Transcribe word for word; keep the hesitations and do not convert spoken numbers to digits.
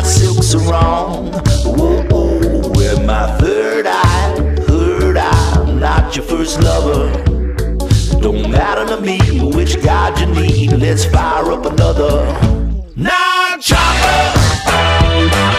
silk sarong. Whoa, whoa, with my third eye, third eye, I'm not your first lover. Don't matter to me which god you need, let's fire up another Nag Champa.